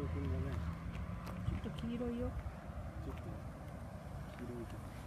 くんだね。 ちょっと黄色いよ。 ちょっと黄色いけど。